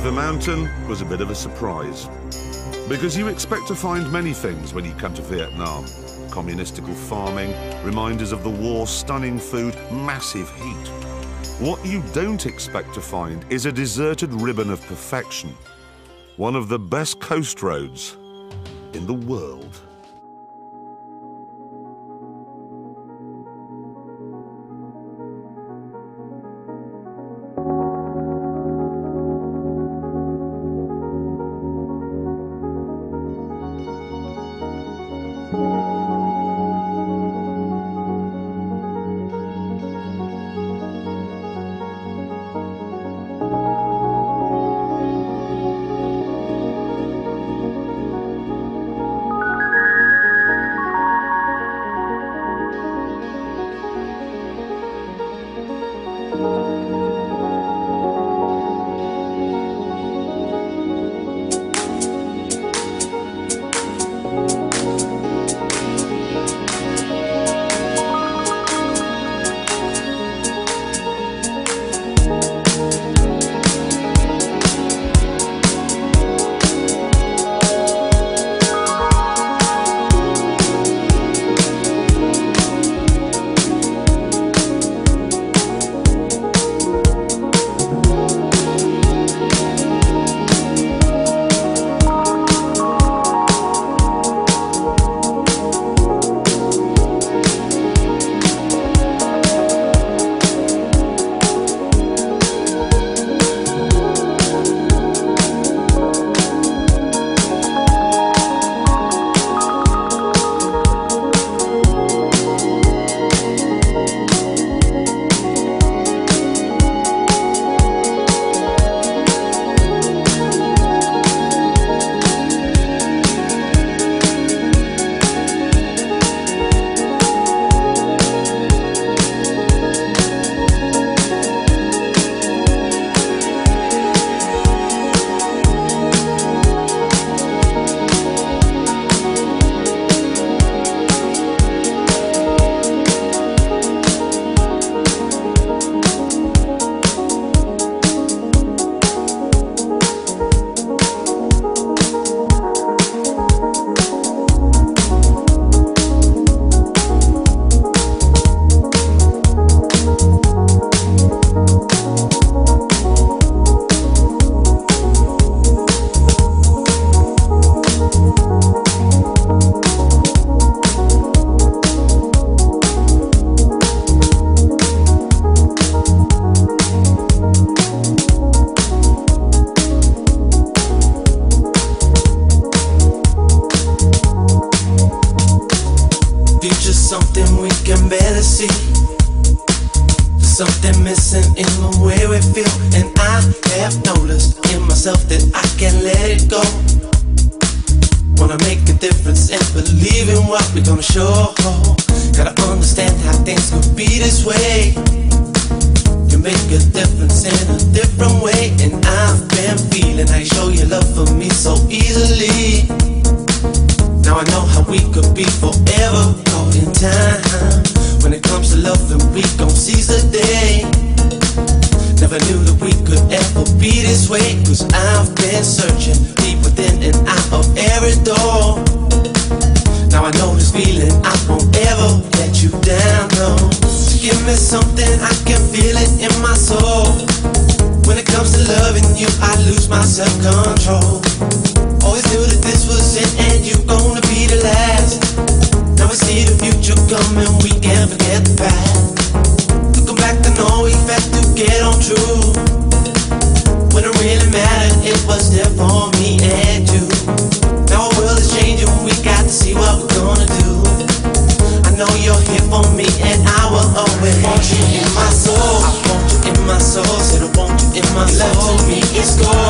The mountain was a bit of a surprise, because you expect to find many things when you come to Vietnam. Communistical farming, reminders of the war, stunning food, massive heat. What you don't expect to find is a deserted ribbon of perfection. One of the best coast roads in the world. Something we can barely see. There's something missing in the way we feel, and I have noticed in myself that I can't let it go. Wanna make a difference and believe in what we're gonna show. Gotta understand how things could be this way. You make a difference in a different way, and I've been feeling how you show your love for me so easily. Now I know how we could be forever caught in time. When it comes to loving, we gon' seize the day. Never knew that we could ever be this way, cause I've been searching deep within and out of every door. Now I know this feeling, I won't ever let you down, no. So give me something, I can feel it in my soul. When it comes to loving you, I lose my self-control. Always knew that this was it and you gonna be the last. Now we see the future coming, we can't forget the past. Looking back to know we had to get on true. When it really mattered, it was there for me and you. Now our world is changing, we got to see what we're gonna do. I know you're here for me and I will always want you in my soul. I want you in my soul, said I want you in my soul. Love to me is gold.